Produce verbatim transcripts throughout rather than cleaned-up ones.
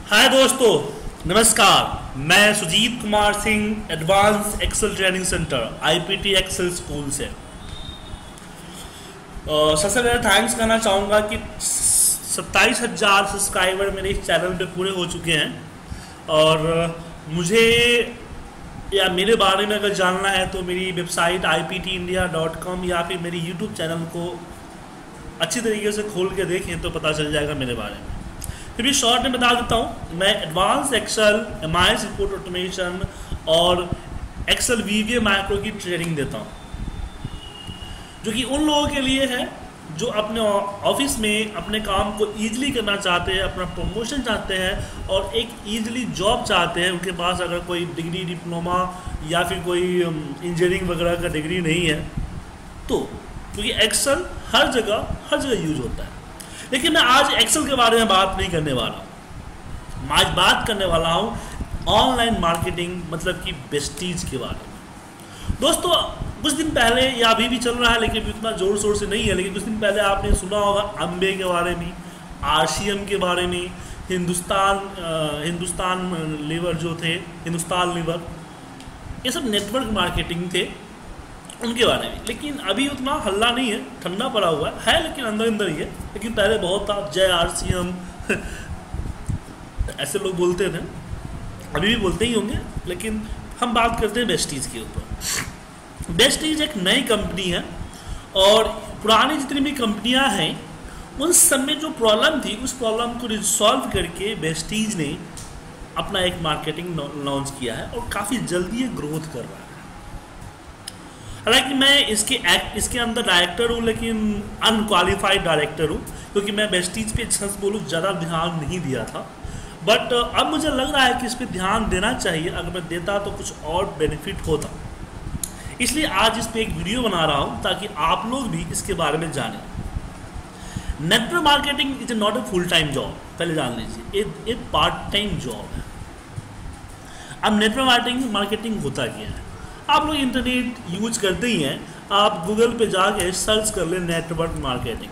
हाय दोस्तों, नमस्कार। मैं Sujeet Kumar Singh, advance excel training centre IPT excel school से अ, सबसे पहले थैंक्स करना चाहूँगा कि सत्ताईस हज़ार सब्सक्राइबर मेरे इस चैनल पे पूरे हो चुके हैं। और अ, मुझे या मेरे बारे में अगर जानना है तो मेरी website I P T India dot com या फिर मेरी यूट्यूब चैनल को अच्छी तरीके से खोल के देखें तो पता चल जाएगा मेरे बारे में। फिर भी शॉर्ट में बता देता हूँ, मैं advance excel, M I S report automation और एक्सेल वीवीए माइक्रो की ट्रेनिंग देता हूँ, जो कि उन लोगों के लिए है जो अपने ऑफिस में अपने काम को ईजिली करना चाहते हैं, अपना प्रमोशन चाहते हैं और एक ईजिली जॉब चाहते हैं। उनके पास अगर कोई डिग्री, डिप्लोमा या फिर कोई इंजीनियरिंग वगैरह का डिग्री नहीं है तो, क्योंकि एक्सेल हर जगह हर जगह यूज होता है। लेकिन मैं आज एक्सेल के बारे में बात नहीं करने वाला हूँ। मैं आज बात करने वाला हूँ ऑनलाइन मार्केटिंग मतलब कि वेस्टीज के बारे में। दोस्तों, कुछ दिन पहले या अभी भी चल रहा है लेकिन उतना जोर शोर से नहीं है, लेकिन कुछ दिन पहले आपने सुना होगा अम्बे के बारे में, आर सी एम के बारे में, हिंदुस्तान आ, हिंदुस्तान लीवर जो थे, हिंदुस्तान लीवर, ये सब नेटवर्क मार्केटिंग थे, उनके बारे में। लेकिन अभी उतना हल्ला नहीं है, ठंडा पड़ा हुआ है, है लेकिन अंदर अंदर ही है। लेकिन पहले बहुत था, जय आर सी एम ऐसे लोग बोलते थे, अभी भी बोलते ही होंगे। लेकिन हम बात करते हैं वेस्टीज के ऊपर। वेस्टीज एक नई कंपनी है और पुरानी जितनी भी कंपनियां हैं उन सब में जो प्रॉब्लम थी उस प्रॉब्लम को रिजॉल्व करके वेस्टीज ने अपना एक मार्केटिंग लॉन्च किया है और काफ़ी जल्दी ये ग्रोथ कर रहा है। हालांकि मैं इसके एक्ट इसके अंदर डायरेक्टर हूँ, लेकिन अनक्वालिफाइड डायरेक्टर हूँ, क्योंकि मैं वेस्टीज पे सच बोलूँ ज़्यादा ध्यान नहीं दिया था। बट अब मुझे लग रहा है कि इस पर ध्यान देना चाहिए। अगर मैं देता तो कुछ और बेनिफिट होता, इसलिए आज इस पर एक वीडियो बना रहा हूँ ताकि आप लोग भी इसके बारे में जानें। Network marketing is not a full time job, पहले जान लीजिए, ये एक पार्ट टाइम जॉब है। अब नेटवर्क मार्केटिंग मार्केटिंग होता क्या है? आप लोग इंटरनेट यूज करते ही हैं, आप गूगल पे जाके सर्च कर लें नेटवर्क मार्केटिंग।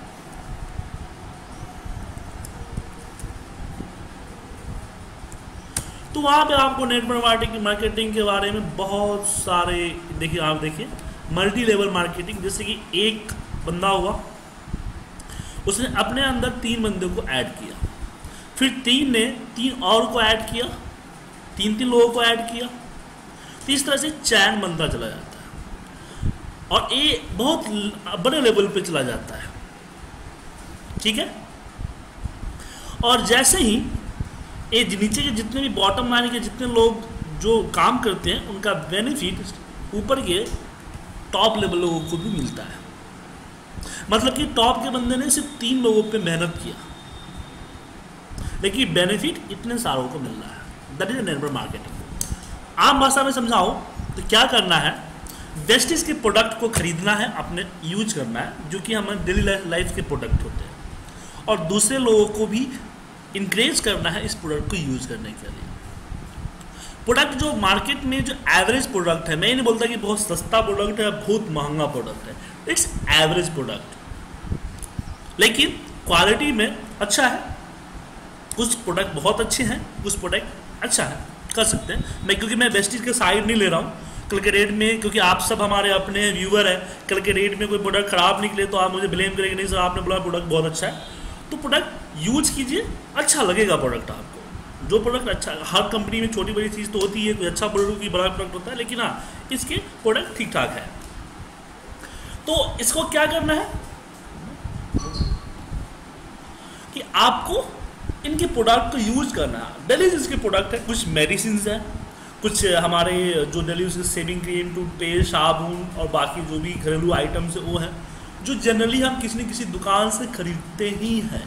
तो वहाँ पे आपको नेटवर्क मार्केटिंग मार्केटिंग के बारे में बहुत सारे, देखिए आप देखिए मल्टी लेवल मार्केटिंग, जैसे कि एक बंदा हुआ, उसने अपने अंदर तीन बंदों को ऐड किया, फिर तीन ने तीन और को ऐड किया, तीन तीन लोगों को ऐड किया, तो इस तरह से चैन बनता चला जाता है और ये बहुत बड़े लेवल पे चला जाता है। ठीक है। और जैसे ही ये नीचे के जितने भी बॉटम लाइन के जितने लोग जो काम करते हैं उनका बेनिफिट ऊपर के टॉप लेवल लोगों को भी मिलता है। मतलब कि टॉप के बंदे ने सिर्फ तीन लोगों पे मेहनत किया, लेकिन बेनिफिट इतने सारों को मिल रहा है। That is network marketing. आम भाषा में समझाओ तो क्या करना है, वेस्टीज के प्रोडक्ट को खरीदना है, अपने यूज करना है, जो कि हमारे डेली लाइफ के प्रोडक्ट होते हैं, और दूसरे लोगों को भी इंकरेज करना है इस प्रोडक्ट को यूज करने के लिए। प्रोडक्ट जो मार्केट में जो एवरेज प्रोडक्ट है, मैं ये नहीं बोलता कि बहुत सस्ता प्रोडक्ट है, बहुत महंगा प्रोडक्ट है, इट्स एवरेज प्रोडक्ट, लेकिन क्वालिटी में अच्छा है। कुछ प्रोडक्ट बहुत अच्छे हैं, कुछ प्रोडक्ट अच्छा है, कर सकते हैं। मैं क्योंकि मैं वेस्टीज के साइड नहीं ले रहा हूँ कल के रेट में, क्योंकि आप सब हमारे अपने व्यूअर हैं। कल के रेट में कोई प्रोडक्ट खराब निकले तो आप मुझे ब्लेम करेंगे, नहीं सर आपने बोला प्रोडक्ट बहुत अच्छा है। तो प्रोडक्ट यूज कीजिए, अच्छा लगेगा प्रोडक्ट आपको। जो प्रोडक्ट अच्छा, हर कंपनी में छोटी बड़ी चीज़ तो होती है, कोई अच्छा प्रोडक्ट कोई बड़ा प्रोडक्ट होता है, लेकिन हाँ इसके प्रोडक्ट ठीक ठाक है। तो इसको क्या करना है कि आपको इनके प्रोडक्ट को यूज करना है। डेली इसके प्रोडक्ट है, कुछ मेडिसिन है, कुछ हमारे जो daily use shaving cream, toothpaste, साबुन और बाकी जो भी घरेलू आइटम्स है वो है, जो जनरली हम किसी न किसी दुकान से खरीदते ही हैं।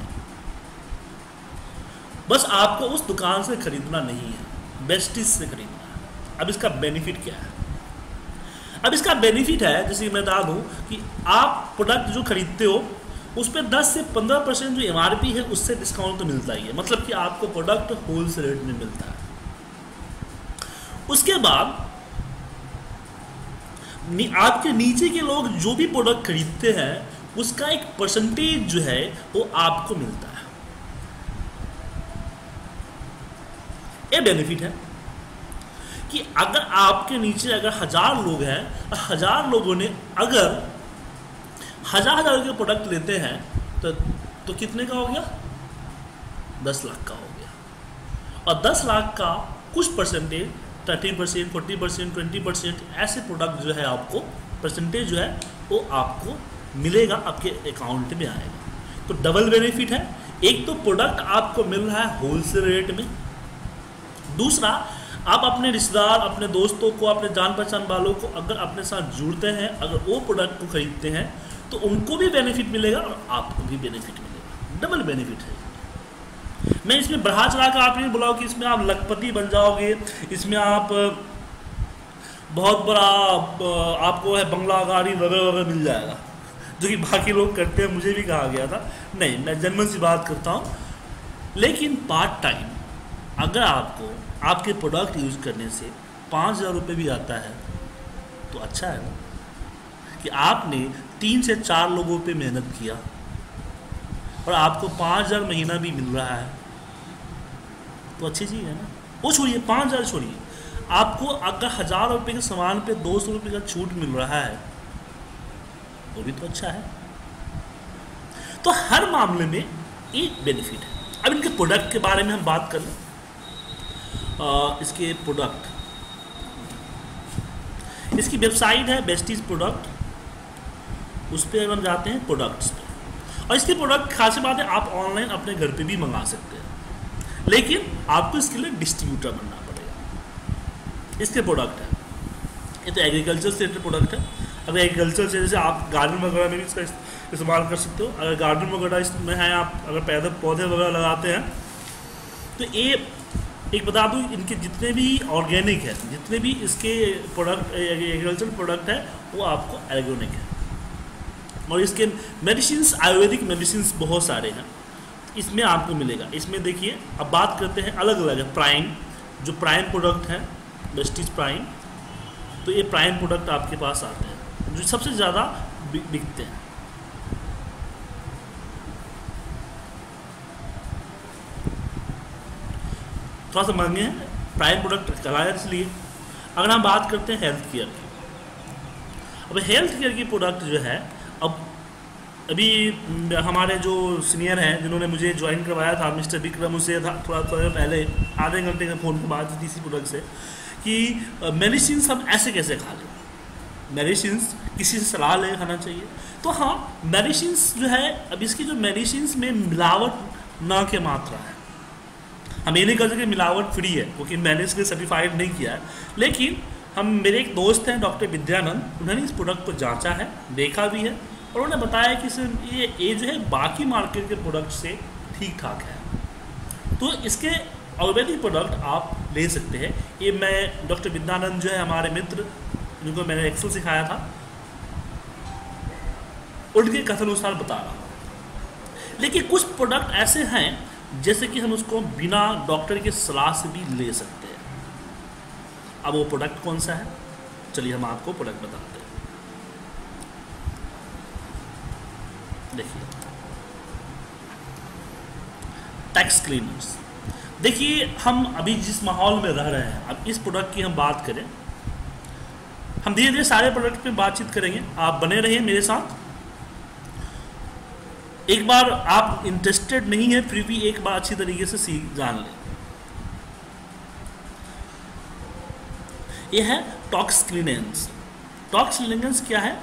बस आपको उस दुकान से खरीदना नहीं है, वेस्टीज से खरीदना है। अब इसका बेनिफिट क्या है? अब इसका बेनिफिट है, जैसे मैं बता दूं कि आप प्रोडक्ट जो खरीदते हो उस पर दस से पंद्रह परसेंट जो एम आर पी है उससे डिस्काउंट तो मिलता ही है। मतलब कि आपको प्रोडक्ट होलसेल रेट में मिलता है। उसके बाद आपके नीचे के लोग जो भी प्रोडक्ट खरीदते हैं उसका एक परसेंटेज जो है वो आपको मिलता है। ये बेनिफिट है कि अगर आपके नीचे अगर हजार लोग हैं, हजार लोगों ने अगर हजार हजार के प्रोडक्ट लेते हैं तो तो कितने का हो गया? दस लाख का हो गया। और दस लाख का कुछ percentage, thirty percent, forty percent, twenty percent ऐसे प्रोडक्ट जो है आपको परसेंटेज जो है वो आपको मिलेगा, आपके अकाउंट में आएगा। तो डबल बेनिफिट है। एक तो प्रोडक्ट आपको मिल रहा है होलसेल रेट में, दूसरा आप अपने रिश्तेदार, अपने दोस्तों को, अपने जान पहचान वालों को अगर अपने साथ जुड़ते हैं, अगर वो प्रोडक्ट को खरीदते हैं तो उनको भी बेनिफिट मिलेगा और आपको भी बेनिफिट मिलेगा। डबल बेनिफिट है। मैं इसमें बढ़ा चढ़ा कर आप नहीं बुलाओ कि इसमें आप लखपति बन जाओगे, इसमें आप बहुत बड़ा आपको है बंगला गाड़ी वगैरह वगैरह मिल जाएगा, जो कि बाकी लोग करते हैं, मुझे भी कहा गया था। नहीं, मैं जनरल सी बात करता हूँ। लेकिन पार्ट टाइम अगर आपको आपके प्रोडक्ट यूज़ करने से पाँच हज़ार रुपये भी आता है तो अच्छा है ना, कि आपने तीन से चार लोगों पे मेहनत किया और आपको पाँच हज़ार महीना भी मिल रहा है तो अच्छी चीज़ है ना। वो छोड़िए, पाँच हज़ार छोड़िए, आपको अगर हज़ार रुपये के सामान पे दो सौ रुपये का छूट मिल रहा है वो भी तो अच्छा है। तो हर मामले में एक बेनिफिट है। अब इनके प्रोडक्ट के बारे में हम बात कर लें। आ, इसके प्रोडक्ट, इसकी वेबसाइट है बेस्टीज प्रोडक्ट, उस पर हम जाते हैं प्रोडक्ट्स पे, और इसके प्रोडक्ट खासी बात है आप ऑनलाइन अपने घर पे भी मंगा सकते हैं, लेकिन आपको इसके लिए डिस्ट्रीब्यूटर बनना पड़ेगा। इसके प्रोडक्ट है, ये तो एग्रीकल्चर से रिलेटेड प्रोडक्ट है। अगर एग्रीकल्चर से जैसे आप गार्डन वगैरह में भी इसका इस्तेमाल कर सकते हो। अगर गार्डन वगैरह इसमें है, आप अगर पैदल पौधे वगैरह लगाते हैं तो ये एक बता दूँ, इनके जितने भी ऑर्गेनिक है, जितने भी इसके प्रोडक्ट एग्रीकल्चर प्रोडक्ट है वो आपको ऑर्गेनिक है। और इसके मेडिसिन्स, आयुर्वेदिक मेडिसिन्स बहुत सारे हैं, इसमें आपको मिलेगा। इसमें देखिए, अब बात करते हैं अलग अलग है। प्राइम, जो प्राइम प्रोडक्ट है बेस्टीज प्राइम, तो ये प्राइम प्रोडक्ट आपके पास आते हैं जो सबसे ज़्यादा बिकते हैं। थोड़ा सा महंगे हैं प्राइम प्रोडक्ट कराया इसलिए। अगर हम बात करते हैं हेल्थ केयर की, अब हेल्थ केयर की प्रोडक्ट जो है, अब अभी हमारे जो सीनियर हैं जिन्होंने मुझे ज्वाइन करवाया था, मिस्टर विक्रम, उसे था थोड़ा थोड़ा पहले आधे घंटे के फ़ोन पर बात की इसी प्रोडक्ट से कि मेडिसिन हम ऐसे कैसे खा लें, मेडिसिन किसी से सलाह ले खाना चाहिए। तो हाँ, मेडिसिन जो है, अब इसकी जो मेडिसिन में मिलावट ना के मात्रा है, हम ये नहीं कर सकते मिलावट फ्री है क्योंकि मैंने इसके सर्टिफाइड नहीं किया है। लेकिन हम, मेरे एक दोस्त हैं डॉक्टर विद्यानंद, उन्होंने इस प्रोडक्ट को जांचा है, देखा भी है, और उन्होंने बताया कि सर ये ये जो है बाकी मार्केट के प्रोडक्ट से ठीक ठाक है। तो इसके आयुर्वेदिक प्रोडक्ट आप ले सकते हैं। ये मैं डॉक्टर विद्यानंद जो है हमारे मित्र, जिनको मैंने एक्सेल सिखाया था, उनके कथन अनुसार बता रहा हूँ। लेकिन कुछ प्रोडक्ट ऐसे हैं जैसे कि हम उसको बिना डॉक्टर की सलाह से भी ले सकते हैं। अब वो प्रोडक्ट कौन सा है, चलिए हम आपको प्रोडक्ट बताते हैं। देखिए, टैक्स क्लीनर्स। देखिए, हम अभी जिस माहौल में रह रहे हैं, अब इस प्रोडक्ट की हम बात करें, हम धीरे धीरे सारे प्रोडक्ट पे बातचीत करेंगे, आप बने रहिए मेरे साथ। एक बार आप इंटरेस्टेड नहीं है फिर भी एक बार अच्छी तरीके से सीख जान लें। यह है टॉक्स क्लीनेंस। टॉक्स क्लीनेंस क्या है?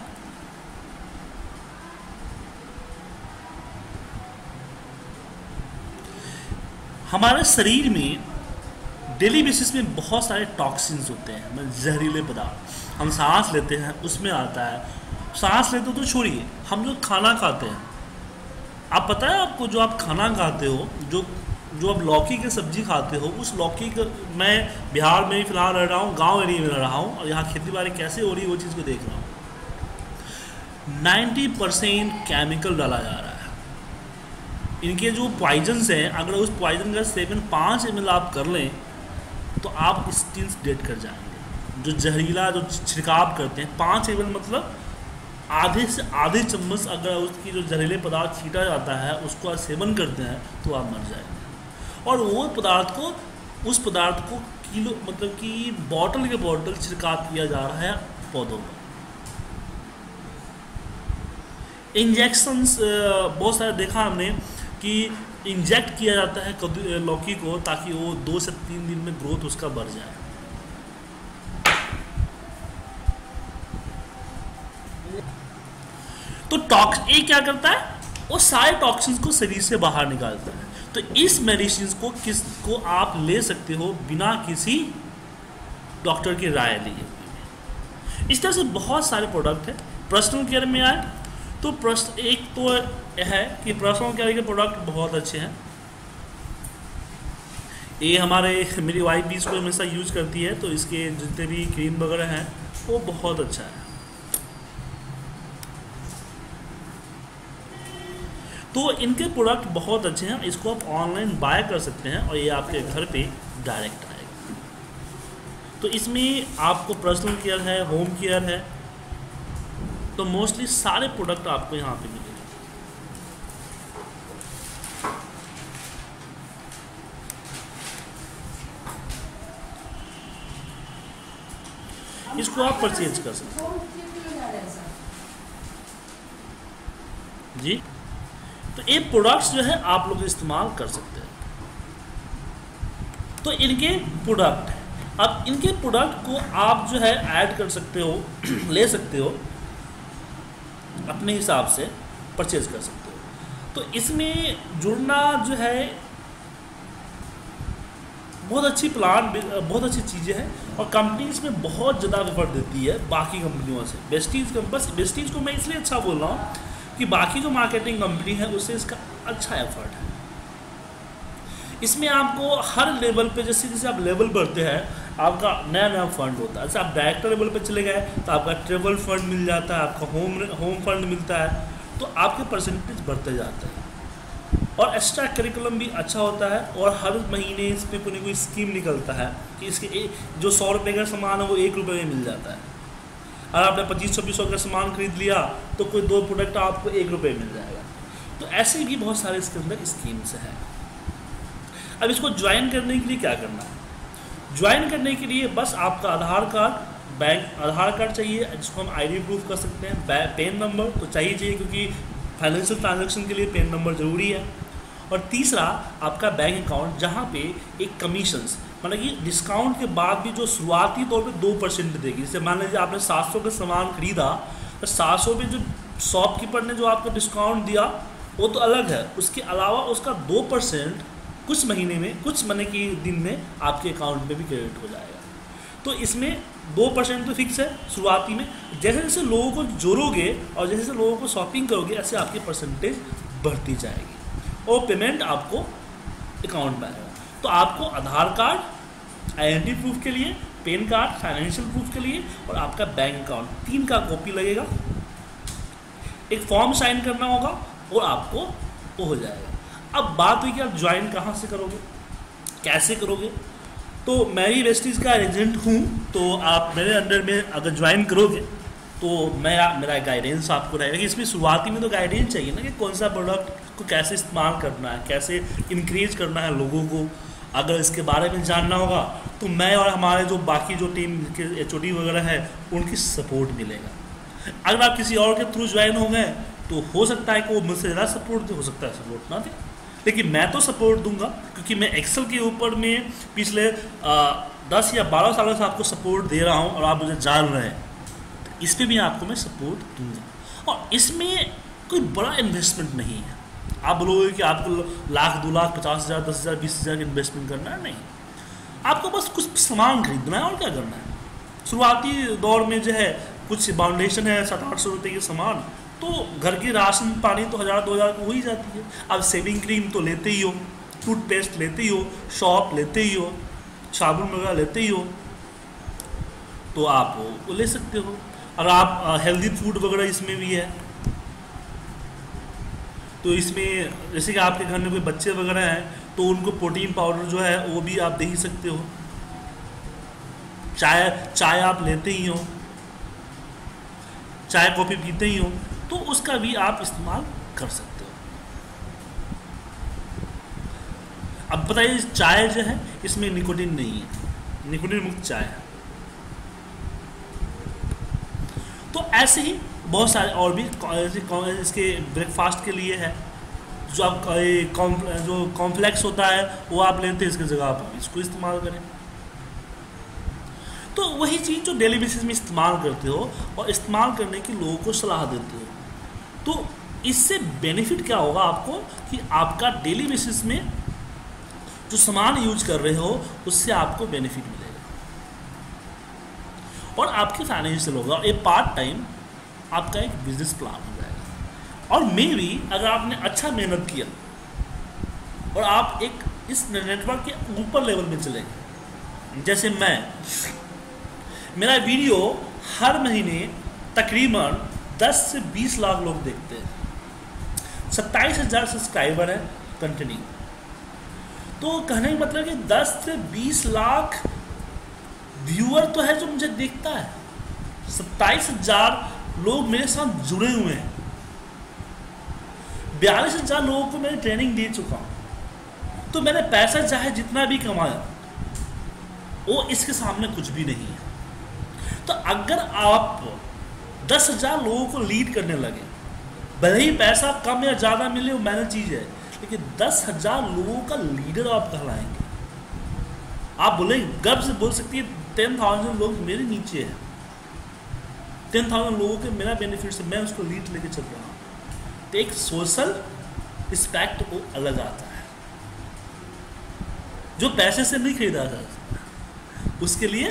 हमारे शरीर में डेली बेसिस में बहुत सारे टॉक्सिन्स होते हैं, मतलब जहरीले पदार्थ। हम सांस लेते हैं उसमें आता है, सांस लेते हो तो छोड़िए, हम जो खाना खाते हैं, आप पता है आपको, जो आप खाना खाते हो, जो जो आप लौकी की सब्जी खाते हो, उस लौकी का, मैं बिहार में ही फिलहाल रह रहा हूँ, गांव एरिया में रह रहा हूँ, और यहाँ खेती बाड़ी कैसे हो रही है वो चीज़ को देख रहा हूँ। नाइन्टी परसेंट केमिकल डाला जा रहा है। इनके जो पॉइजन्स हैं, अगर उस पॉइजन का सेवन पाँच एम एल आप कर लें तो आप स्किन डेड कर जाएंगे। जो जहरीला जो छिड़काव करते हैं, पाँच एम एल मतलब आधे से आधे चम्मच अगर उसकी जो जहरीले पदार्थ छीटा जाता है, उसको आप सेवन करते हैं तो आप मर जाएंगे। और वो पदार्थ को उस पदार्थ को किलो मतलब कि बॉटल के बॉटल छिड़काव किया जा रहा है पौधों पर। इंजेक्शंस बहुत सारे देखा हमने कि इंजेक्ट किया जाता है कद्दू लौकी को ताकि वो दो से तीन दिन में ग्रोथ उसका बढ़ जाए। तो टॉक्स ये क्या करता है, वो सारे टॉक्सिन्स को शरीर से बाहर निकालता है। तो इस मेडिसिन को किस को आप ले सकते हो बिना किसी डॉक्टर की राय लिए। इस तरह से बहुत सारे प्रोडक्ट है। पर्सनल केयर में आए तो प्रश्न एक तो है कि पर्सनल केयर के प्रोडक्ट बहुत अच्छे हैं। ये हमारे मेरी वाइफ भी इसको हमेशा यूज करती है, तो इसके जितने भी क्रीम वगैरह हैं वो बहुत अच्छा है। तो इनके प्रोडक्ट बहुत अच्छे हैं, इसको आप ऑनलाइन बाय कर सकते हैं और ये आपके घर पे डायरेक्ट आएगा। तो इसमें आपको पर्सनल केयर है, होम केयर है, तो मोस्टली सारे प्रोडक्ट आपको यहाँ पे मिलेंगे। इसको आप परचेज कर सकते हैं जी। तो ये प्रोडक्ट्स जो है आप लोग इस्तेमाल कर सकते हैं। तो इनके प्रोडक्ट, अब इनके प्रोडक्ट को आप जो है ऐड कर सकते हो, ले सकते हो, अपने हिसाब से परचेज कर सकते हो। तो इसमें जुड़ना जो है बहुत अच्छी प्लान, बहुत अच्छी चीज़ें हैं और कंपनी इसमें बहुत ज़्यादा एफर्ट देती है बाकी कंपनियों से। बेस्टीज बस बेस्टीज को मैं इसलिए अच्छा बोल रहा हूँ कि बाकी जो मार्केटिंग कंपनी है उससे इसका अच्छा एफर्ट है। इसमें आपको हर लेवल पे, जैसे जैसे आप लेवल बढ़ते हैं आपका नया नया फंड होता है। जैसे आप डायरेक्टर लेवल पे चले गए तो आपका ट्रेवल फंड मिल जाता है, आपका होम होम फंड मिलता है, तो आपके परसेंटेज बढ़ते जाते हैं। और एक्स्ट्रा करिकुलम भी अच्छा होता है और हर महीने इस पर कोई कोई स्कीम निकलता है कि इसके जो सौ रुपये का सामान है वो एक रुपये में मिल जाता है। अगर आपने पच्चीस छब्बीस सौ का सामान खरीद लिया तो कोई दो प्रोडक्ट आपको एक रुपये मिल जाएगा। तो ऐसे भी बहुत सारे इसके अंदर स्कीम्स हैं। अब इसको ज्वाइन करने के लिए क्या करना है? ज्वाइन करने के लिए बस आपका Aadhaar card, bank Aadhaar card चाहिए जिसको हम आईडी प्रूफ कर सकते हैं। पेन नंबर तो चाहिए चाहिए क्योंकि फाइनेंशियल ट्रांजैक्शन के लिए पेन नंबर ज़रूरी है। और तीसरा आपका बैंक अकाउंट जहाँ पे एक कमीशंस मतलब कि डिस्काउंट के बाद भी जो शुरुआती तौर पे दो परसेंट देगी। जैसे मान लीजिए आपने सात सौ का सामान खरीदा तो सात सौ में जो शॉपकीपर ने जो आपको डिस्काउंट दिया वो तो अलग है, उसके अलावा उसका दो परसेंट कुछ महीने में, कुछ महीने के दिन में आपके अकाउंट में भी क्रेडिट हो जाएगा। तो इसमें दो परसेंट तो फिक्स है शुरुआती में। जैसे जैसे लोगों को जोड़ोगे और जैसे जैसे लोगों को शॉपिंग करोगे ऐसे आपकी परसेंटेज बढ़ती जाएगी और पेमेंट आपको अकाउंट में आएगा। तो आपको आधार कार्ड आइडेंटिटी प्रूफ के लिए, पेन कार्ड फाइनेंशियल प्रूफ के लिए और आपका बैंक अकाउंट, तीन का कॉपी लगेगा। एक फॉर्म साइन करना होगा और आपको वो हो जाएगा। अब बात हुई कि आप ज्वाइन कहाँ से करोगे, कैसे करोगे। तो मैं ही वेस्टीज का एजेंट हूँ, तो आप मेरे अंडर में अगर ज्वाइन करोगे तो मेरा मेरा गाइडेंस आपको रहेगा कि इसमें शुरुआती में तो गाइडेंस चाहिए ना कि कौन सा प्रोडक्ट को कैसे इस्तेमाल करना है, कैसे इंक्रेज करना है लोगों को। अगर इसके बारे में जानना होगा तो मैं और हमारे जो बाकी जो टीम के एच ओ डी वगैरह है उनकी सपोर्ट मिलेगा। अगर आप किसी और के थ्रू ज्वाइन हो गए तो हो सकता है कि वो मुझसे ज़्यादा सपोर्ट दे, हो सकता है सपोर्ट ना दे, लेकिन मैं तो सपोर्ट दूंगा क्योंकि मैं एक्सेल के ऊपर में पिछले आ, दस या बारह सालों से आपको सपोर्ट दे रहा हूँ और आप मुझे जान रहे हैं। तो इस पर भी आपको मैं सपोर्ट दूंगा और इसमें कोई बड़ा इन्वेस्टमेंट नहीं है। आप बोलोगे कि आपको लाख दो लाख पचास हज़ार दस हज़ार बीस हज़ार इन्वेस्टमेंट करना है, नहीं। आपको बस कुछ सामान खरीदना है और क्या करना है। शुरुआती दौर में जो है कुछ फाउंडेशन है सात आठ सौ रुपये के सामान, तो घर की राशन पानी तो हज़ार दो हज़ार को हो ही जाती है। अब सेविंग क्रीम तो लेते ही हो, टूथपेस्ट लेते ही हो, शॉप लेते ही हो, साबुन वगैरह लेते ही हो, तो आप वो ले सकते हो। और आप हेल्दी फूड वगैरह इसमें भी है, तो इसमें जैसे कि आपके घर में कोई बच्चे वगैरह हैं तो उनको प्रोटीन पाउडर जो है वो भी आप दे ही सकते हो। चाय चाय आप लेते ही हो, चाय कॉफ़ी पीते ही हो, तो उसका भी आप इस्तेमाल कर सकते हो। अब बताइए चाय जो है इसमें निकोटीन नहीं है, निकोटीन मुक्त चाय है। तो ऐसे ही बहुत सारे और भी इसके ब्रेकफास्ट के लिए है, जो आप कॉम जो कॉम्प्लेक्स होता है वो आप लेते हैं इसकी जगह आप इसको इस्तेमाल करें। तो वही चीज़ जो डेली बेसिस में इस्तेमाल करते हो और इस्तेमाल करने की लोगों को सलाह देते हो, तो इससे बेनिफिट क्या होगा आपको कि आपका डेली बेसिस में जो सामान यूज कर रहे हो उससे आपको बेनिफिट मिलेगा और आपकी फाइनेंशियल होगा और एक पार्ट टाइम आपका एक बिजनेस प्लान हो जाएगा। और मे भी अगर आपने अच्छा मेहनत किया और आप एक इस नेटवर्क के ऊपर लेवल में चले गए, जैसे मैं, मेरा वीडियो हर महीने तकरीबन दस से बीस लाख लोग देखते हैं, सत्ताईस हज़ार सब्सक्राइबर है कंटिन्यू। तो कहने का मतलब कि दस से बीस लाख व्यूअर तो है जो मुझे देखता है, सत्ताईस हज़ार लोग मेरे साथ जुड़े हुए हैं, बयालीस हज़ार लोगों को मैंने ट्रेनिंग दे चुका हूँ। तो मैंने पैसा चाहे जितना भी कमाया वो इसके सामने कुछ भी नहीं है। तो अगर आप दस हज़ार लोगों को लीड करने लगे, भले ही पैसा कम या ज़्यादा मिले वो मैंने चीज़ है, लेकिन दस हज़ार लोगों का लीडर आप कहलाएंगे। आप बोले गर्व से बोल सकती है टेन थाउजेंड लोग मेरे नीचे हैं, टेन थाउजेंड लोगों के मेरा बेनिफिट से मैं उसको लीड लेके चल रहा हूँ। तो एक सोशल रिस्पेक्ट वो अलग आता है जो पैसे से नहीं खरीदा जा सकता, उसके लिए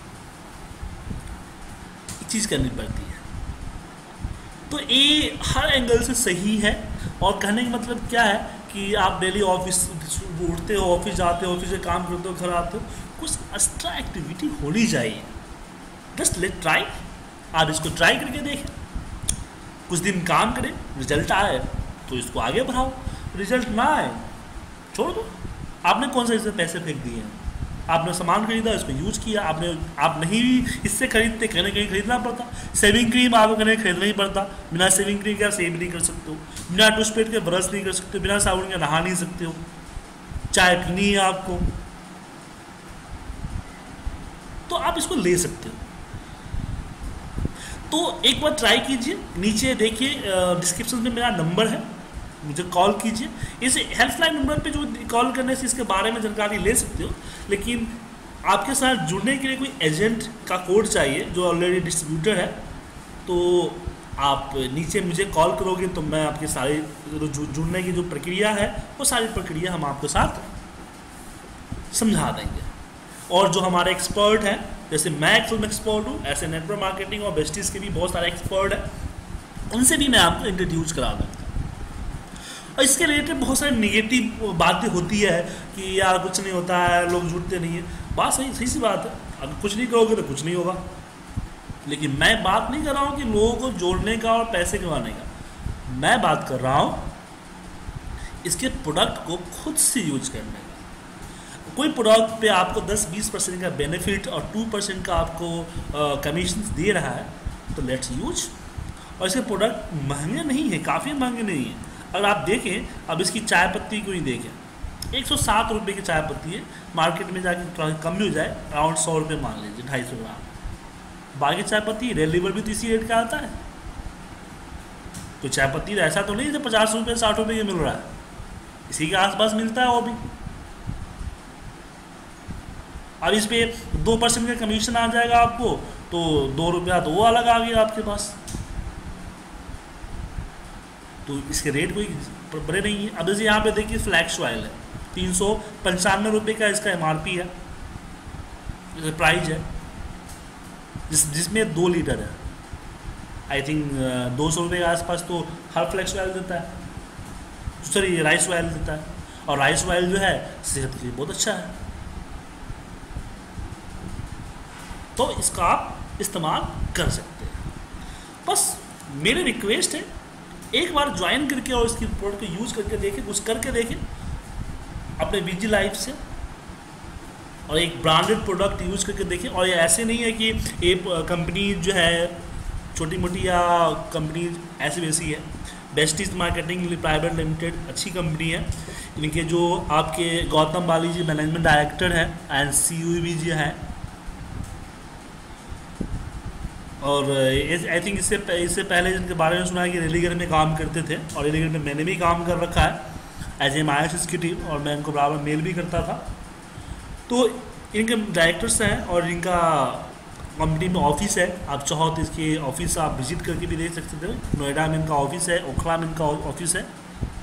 एक चीज़ करनी पड़ती है। तो ये हर एंगल से सही है। और कहने का मतलब क्या है कि आप डेली ऑफिस उठते हो, ऑफिस जाते हो, ऑफिस से काम करते हो, घर आते हो, कुछ एक्स्ट्रा एक्टिविटी होनी चाहिए। जस्ट लेट ट्राई, आप इसको ट्राई करके देखें, कुछ दिन काम करें, रिजल्ट आए तो इसको आगे बढ़ाओ, रिजल्ट ना आए छोड़ दो। आपने कौन सा इससे पैसे फेंक दिए हैं? आपने सामान खरीदा, इसको यूज किया, आपने आप नहीं भी इससे खरीदते, कहीं ना कहीं खरीदना पड़ता। सेविंग क्रीम आपको कहीं खरीदना ही पड़ता, बिना सेविंग क्रीम के आप सेव नहीं कर सकते हो, बिना टूथपेस्ट के ब्रश नहीं कर सकते हो, बिना साबुन के नहा नहीं सकते हो, चाय पीनी है आपको, तो आप इसको ले सकते हो। तो एक बार ट्राई कीजिए, नीचे देखिए डिस्क्रिप्शन में मेरा नंबर है, मुझे कॉल कीजिए। इस हेल्पलाइन नंबर पे जो कॉल करने से इसके बारे में जानकारी ले सकते हो, लेकिन आपके साथ जुड़ने के लिए कोई एजेंट का कोड चाहिए जो ऑलरेडी डिस्ट्रीब्यूटर है, तो आप नीचे मुझे कॉल करोगे तो मैं आपके सारी जुड़ने की जो प्रक्रिया है वो सारी प्रक्रिया हम आपके साथ समझा देंगे। और जो हमारे एक्सपर्ट हैं, जैसे मैं एक एक्सपर्ट हूँ, ऐसे नेटवर्क मार्केटिंग और बेस्टीज के भी बहुत सारे एक्सपर्ट हैं, उनसे भी मैं आपको इंट्रोड्यूस करा दूँगा। और इसके रिलेटेड बहुत सारी निगेटिव बातें होती है कि यार कुछ नहीं होता है, लोग जुड़ते नहीं है। बात सही सही सी बात है, अगर कुछ नहीं करोगे तो कुछ नहीं होगा। लेकिन मैं बात नहीं कर रहा हूँ कि लोगों को जोड़ने का और पैसे कमाने का, मैं बात कर रहा हूँ इसके प्रोडक्ट को खुद से यूज करने का। कोई प्रोडक्ट पे आपको दस बीस परसेंट का बेनिफिट और टू परसेंट का आपको कमीशन दे रहा है तो लेट्स यूज। और इसके प्रोडक्ट महंगे नहीं है, काफ़ी महंगे नहीं है। अगर आप देखें, अब इसकी चाय पत्ती को ही देखें, एक सौ सात रुपये की चाय पत्ती है, मार्केट में जाके थोड़ा कम भी हो जाए, अराउंड सौ रुपये मान लीजिए, ढाई सौ ग्राम। बाकी चाय पत्ती रेड लेबल भी तो इसी रेट का आता है। तो चाय पत्ती ऐसा तो नहीं जो पचास रुपये साठ रुपये की मिल रहा है, इसी के आसपास मिलता है वो भी। अब इस पे दो परसेंट का कमीशन आ जाएगा आपको, तो दो रुपया तो वो अलग आ गया आपके पास। तो इसके रेट कोई बड़े नहीं है। अब जैसे यहाँ पे देखिए फ्लैक्स ऑयल है, तीन सौ पंचानवे रुपये का इसका एम आर पी है, प्राइस है, जिस जिसमें दो लीटर है। आई थिंक दो सौ रुपये के आसपास तो हर फ्लैक्स ऑयल देता है, सॉरी राइस ऑयल देता है। और राइस ऑयल जो है सेहत के लिए बहुत अच्छा है, तो इसका आप इस्तेमाल कर सकते हैं। बस मेरी रिक्वेस्ट है, एक बार ज्वाइन करके और इसकी प्रोडक्ट को यूज़ करके देखें, कुछ करके देखें अपने बिजी लाइफ से, और एक ब्रांडेड प्रोडक्ट यूज़ करके देखें। और ये ऐसे नहीं है कि ये कंपनी जो है छोटी मोटी या कंपनी ऐसी वैसी है, बेस्टीज मार्केटिंग प्राइवेट लिमिटेड अच्छी कंपनी है। इनके जो आपके गौतम बाली जी मैनेजमेंट डायरेक्टर हैं एंड सी यू भी जी हैं, और आई थिंक इससे इससे पहले जिनके बारे में सुना है कि रेलीगढ़ में काम करते थे, और रेलीगढ़ में मैंने भी काम कर रखा है एज ए मायास की टीम, और मैं इनको बराबर मेल भी करता था। तो इनके डायरेक्टर्स हैं और इनका कंपनी में ऑफिस है। आप चाहो तो इसके ऑफिस आप विजिट करके भी देख सकते थे। नोएडा में इनका ऑफिस है, ओखला में इनका ऑफिस है,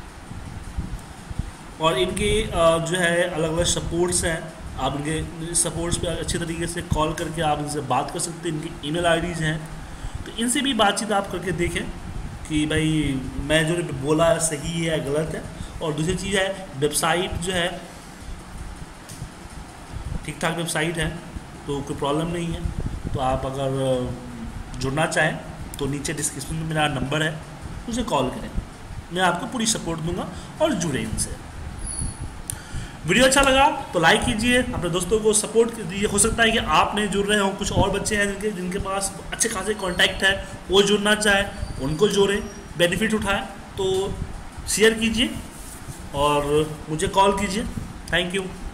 और इनके जो है अलग अलग सपोर्ट्स हैं। आप इनके सपोर्ट्स पे अच्छे तरीके से कॉल करके आप इनसे बात कर सकते हैं। इनकी ईमेल आईडीज़ हैं, तो इनसे भी बातचीत आप करके देखें कि भाई मैं जो बोला है सही है या गलत है। और दूसरी चीज़ है, वेबसाइट जो है ठीक ठाक वेबसाइट है, तो कोई प्रॉब्लम नहीं है। तो आप अगर जुड़ना चाहें तो नीचे डिस्क्रिप्शन में मेरा नंबर है, उसे कॉल करें, मैं आपको पूरी सपोर्ट दूंगा, और जुड़े इनसे। वीडियो अच्छा लगा तो लाइक कीजिए, अपने दोस्तों को सपोर्ट दीजिए। हो सकता है कि आप नहीं जुड़ रहे हो, कुछ और बच्चे हैं जिनके जिनके पास अच्छे खासे कॉन्टैक्ट है, वो जुड़ना चाहे, उनको जोड़ें, बेनिफिट उठाएं। तो शेयर कीजिए और मुझे कॉल कीजिए। Thank you.